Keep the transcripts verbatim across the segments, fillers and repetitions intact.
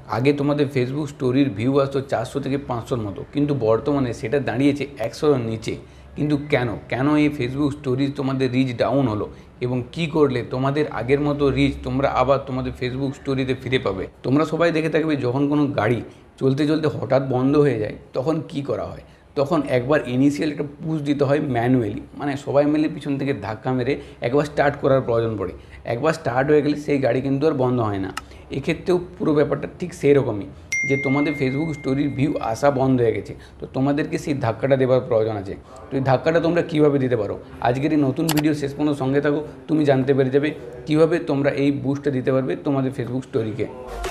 আগে তোমাদের ফেসবুক স্টোরির ভিউ আসতো চারশো থেকে পাঁচশোর মতো, কিন্তু বর্তমানে সেটা দাঁড়িয়েছে একশোর নিচে। কিন্তু কেন কেন এই ফেসবুক স্টোরিজ তোমাদের রিচ ডাউন হলো এবং কি করলে তোমাদের আগের মতো রিচ তোমরা আবার তোমাদের ফেসবুক স্টোরিতে ফিরে পাবে? তোমরা সবাই দেখে থাকবে যখন কোনো গাড়ি চলতে চলতে হঠাৎ বন্ধ হয়ে যায় তখন কি করা হয়? তখন একবার ইনিশিয়াল একটা পুশ দিতে হয় ম্যানুয়ালি, মানে সবাই মিলে পিছন থেকে ধাক্কা মেরে একবার স্টার্ট করার প্রয়োজন পড়ে। একবার স্টার্ট হয়ে গেলে সেই গাড়ি কিন্তু আর বন্ধ হয় না। এক্ষেত্রেও পুরো ব্যাপারটা ঠিক সেই রকমই, যে তোমাদের ফেসবুক স্টোরির ভিউ আসা বন্ধ হয়ে গেছে, তো তোমাদেরকে সেই ধাক্কাটা দেওয়ার প্রয়োজন আছে। তো এই ধাক্কাটা তোমরা কীভাবে দিতে পারো, আজকের এই নতুন ভিডিও শেষ পর্যন্ত সঙ্গে থাকো, তুমি জানতে পেরে যাবে কীভাবে তোমরা এই বুস্টটা দিতে পারবে তোমাদের ফেসবুক স্টোরিকে।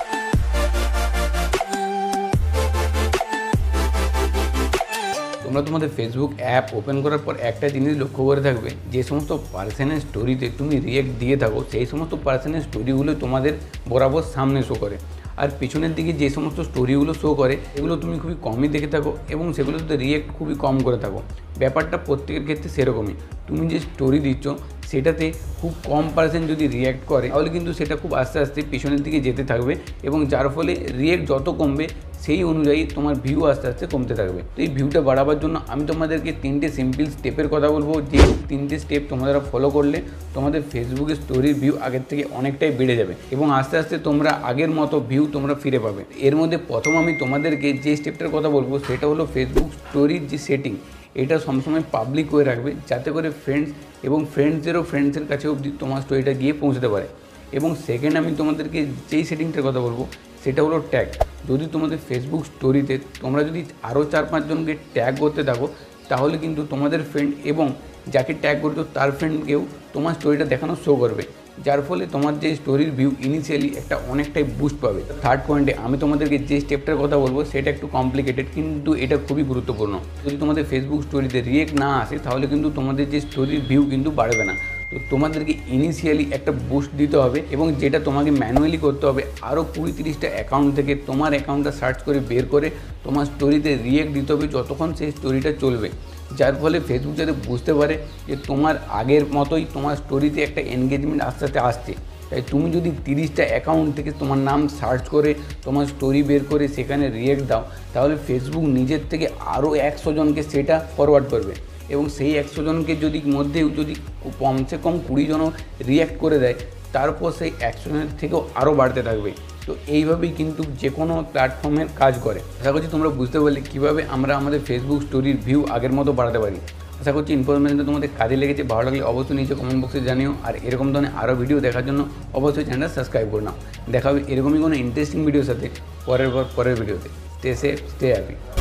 তোমরা তোমাদের ফেসবুক অ্যাপ ওপেন করার পর একটা জিনিস লক্ষ্য করে থাকবে, যে সমস্ত পার্সনের স্টোরিতে তুমি রিয়েক্ট দিয়ে থাকো সেই সমস্ত পার্সনের স্টোরিগুলো তোমাদের বরাবর সামনে শো করে, আর পিছনের দিকে যে সমস্ত স্টোরিগুলো শো করে এগুলো তুমি খুবই কমই দেখে থাকো এবং সেগুলোতে রিয়েক্ট খুবই কম করে থাকো। ব্যাপারটা প্রত্যেকের ক্ষেত্রে সেরকমই, তুমি যে স্টোরি দিচ্ছ সেটাতে খুব কম পার্সেন্ট যদি রিয়েক্ট করে তাহলে কিন্তু সেটা খুব আস্তে আস্তে পিছনের দিকে যেতে থাকবে এবং যার ফলে রিয়েক্ট যত কমবে সেই অনুযায়ী তোমার ভিউ আস্তে আস্তে কমতে থাকবে। তো এই ভিউটা বাড়াবার জন্য আমি তোমাদেরকে তিনটে সিম্পল স্টেপের কথা বলবো, যে তিনটে স্টেপ তোমরা ফলো করলে তোমাদের ফেসবুকের স্টোরির ভিউ আগের থেকে অনেকটাই বেড়ে যাবে এবং আস্তে আস্তে তোমরা আগের মতো ভিউ তোমরা ফিরে পাবে। এর মধ্যে প্রথম আমি তোমাদেরকে যে স্টেপটার কথা বলবো সেটা হলো ফেসবুক স্টোরির যে সেটিং, এটা সবসময় পাবলিক করে রাখবে যাতে করে ফ্রেন্ডস এবং ফ্রেন্ডসদেরও ফ্রেন্ডসের কাছে অবধি তোমার স্টোরিটা গিয়ে পৌঁছতে পারে। এবং সেকেন্ড আমি তোমাদেরকে যেই সেটিংটার কথা বলবো সেটা হলো ট্যাগ। যদি তোমাদের ফেসবুক স্টোরিতে তোমরা যদি আরও চার পাঁচজনকে ট্যাগ করতে থাকো তাহলে কিন্তু তোমাদের ফ্রেন্ড এবং যাকে ট্যাগ করছো তার ফ্রেন্ডকেও তোমার স্টোরিটা দেখানো শো করবে, যার ফলে তোমার যে স্টোরির ভিউ ইনিশিয়ালি একটা অনেকটাই বুস্ট পাবে। থার্ড পয়েন্টে আমি তোমাদেরকে যে স্টেপটার কথা বলবো সেটা একটু কমপ্লিকেটেড, কিন্তু এটা খুবই গুরুত্বপূর্ণ। যদি তোমাদের ফেসবুক স্টোরিতে রিয়েক্ট না আসে তাহলে কিন্তু তোমাদের যে স্টোরির ভিউ কিন্তু বাড়বে না। তো তোমাদেরকে ইনিশিয়ালি একটা বুস্ট দিতে হবে এবং যেটা তোমাকে ম্যানুয়ালি করতে হবে, আরও কুড়ি তিরিশটা অ্যাকাউন্ট থেকে তোমার অ্যাকাউন্টটা সার্চ করে বের করে তোমার স্টোরিতে রিয়েক্ট দিতে হবে যতক্ষণ সেই স্টোরিটা চলবে, যার ফলে ফেসবুক যাতে বুঝতে পারে যে তোমার আগের মতোই তোমার স্টোরিতে একটা এনগেজমেন্ট আস্তে আস্তে আসছে। তাই তুমি যদি তিরিশটা অ্যাকাউন্ট থেকে তোমার নাম সার্চ করে তোমার স্টোরি বের করে সেখানে রিয়েক্ট দাও তাহলে ফেসবুক নিজের থেকে আরও একশো জনকে সেটা ফরওয়ার্ড করবে এবং সেই একশো জনকে যদি মধ্যেও যদি কমসে কম কুড়ি জনও রিয়্যাক্ট করে দেয় তারপর সেই একশো জনের থেকেও আরও বাড়তে থাকবে। তো এইভাবেই কিন্তু যে কোনো প্ল্যাটফর্মের কাজ করে। আশা করছি তোমরা বুঝতে পারলে কীভাবে আমরা আমাদের ফেসবুক স্টোরির ভিউ আগের মতো বাড়াতে পারি। আশা করছি ইনফরমেশনটা তোমাদের কাজে লেগেছে। ভালো লাগলে অবশ্যই নিচে কমেন্ট বক্সে জানিও, আর এরকম ধরনের আরও ভিডিও দেখার জন্য অবশ্যই চ্যানেলটা সাবস্ক্রাইব করে নাও। দেখা হবে এরকমই কোনো ইন্টারেস্টিং ভিডিওর সাথে পরের পর পরের ভিডিওতে। Stay safe, stay happy.